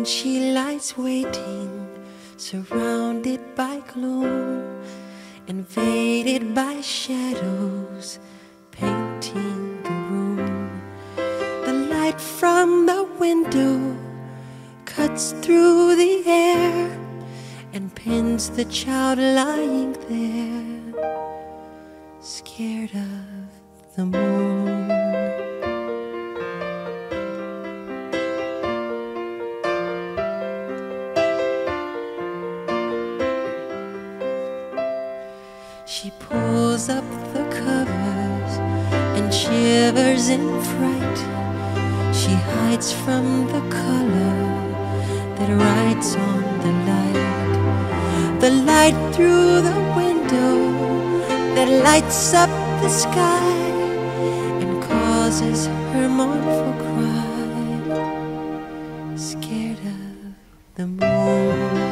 she lies waiting, surrounded by gloom, invaded by shadows, painting the room. The light from the window cuts through the air and pins the child lying there, scared of the moon. She pulls up the covers and shivers in fright. She hides from the color that writes on the light through the window that lights up the sky and causes her mournful cry, scared of the moon.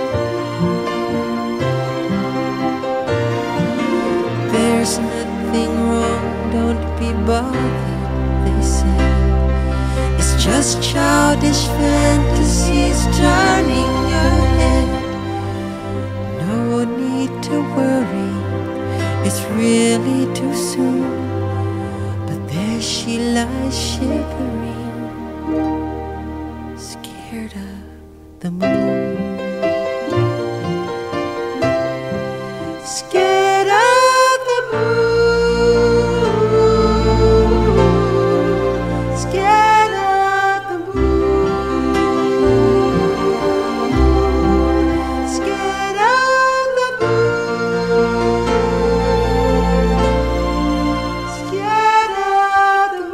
There's nothing wrong, don't be bothered, they say. It's just childish fantasies turning your head. No need to worry, it's really too soon. But there she lies shivering, scared of the moon. Scared of the moon, scared of the moon, scared of the moon, scared of the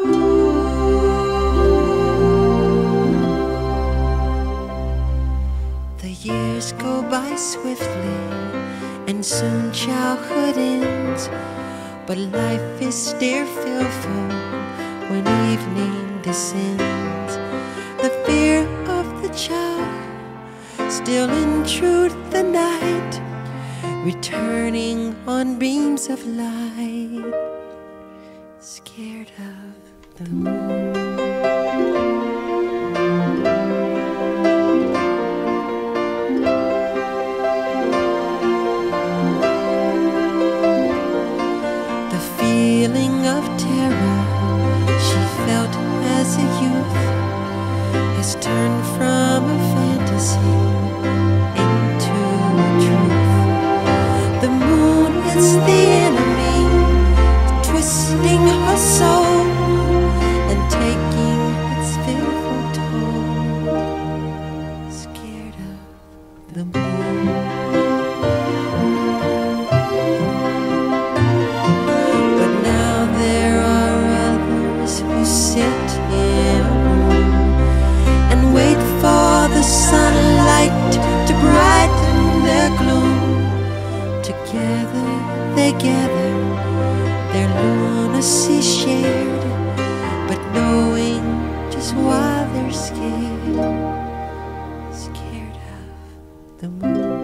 moon. The years go by swiftly and soon childhood ends, but life is still fearful when evening descends. The fear of the child still intrudes the night, returning on beams of light, scared of the moon. Feeling of terror she felt as a youth has turned from a fantasy into a truth. The moon is the enemy, twisting her soul and taking its fearful toll, scared of the moon. Sit in a room and wait for the sunlight to brighten their gloom. Together they gather, their lunacy shared, but knowing just why they're scared, scared of the moon.